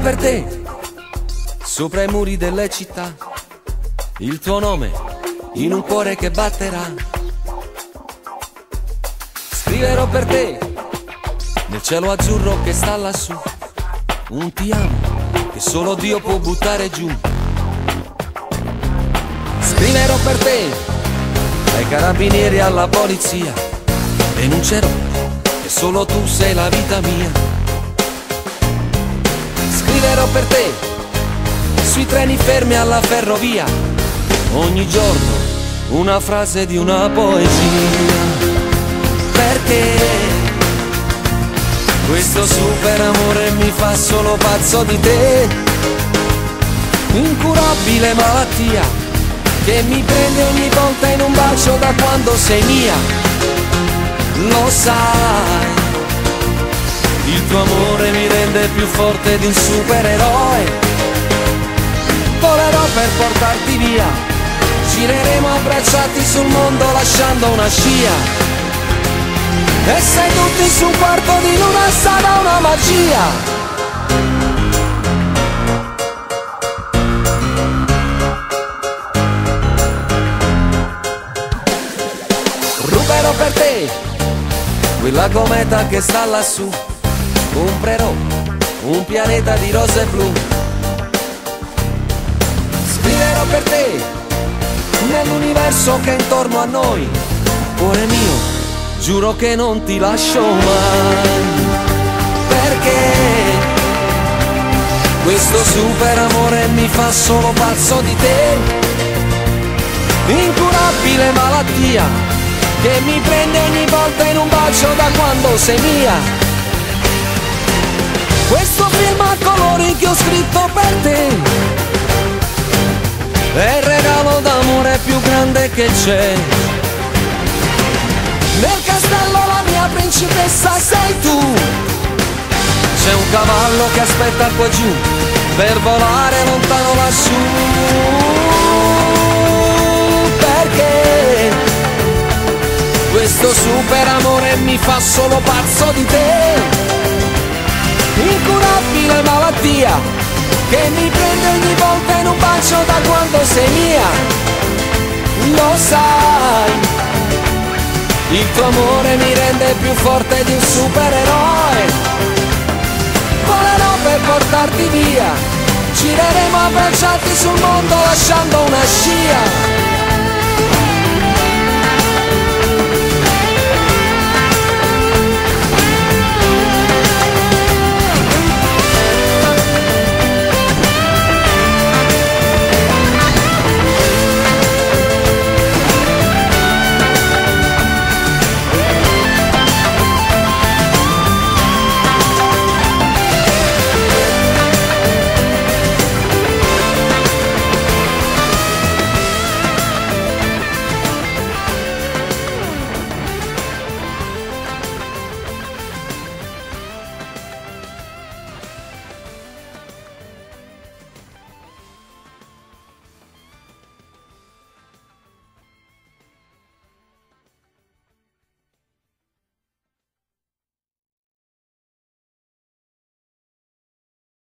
per te sopra i muri delle città, il tuo nome in un cuore che batterà. Scriverò per te nel cielo azzurro che sta lassù un ti amo che solo Dio può buttare giù. Scriverò per te ai carabinieri e alla polizia, denuncerò che solo tu sei la vita mia. Scriverò per te sui treni fermi alla ferrovia, ogni giorno una frase di una poesia. Perché questo super amore mi fa solo pazzo di te, incurabile malattia che mi prende ogni volta in un bacio da quando sei mia. Lo sai, il tuo amore mi rende più forte di un supereroe. Volerò per portarti via, gireremo abbracciati sul mondo lasciando una scia. E sei tutti su un quarto di luna, sarà una magia. Ruberò per te quella cometa che sta lassù, comprerò un pianeta di rose blu. Scriverò per te nell'universo che è intorno a noi, cuore mio, giuro che non ti lascio mai. Perché questo super amore mi fa solo pazzo di te, incurabile malattia che mi prende ogni volta in un bacio da quando sei mia. Questo film a colori che ho scritto per te è il regalo d'amore più grande che c'è. Nel castello la mia principessa sei tu, c'è un cavallo che aspetta qua giù per volare lontano lassù. Perché questo super amore mi fa solo pazzo di te, incurabile malattia che mi prende ogni volta in un bacio da quando sei mia. Lo sai, il tuo amore mi rende più forte di un supereroe. Volerò per portarti via, gireremo abbracciati sul mondo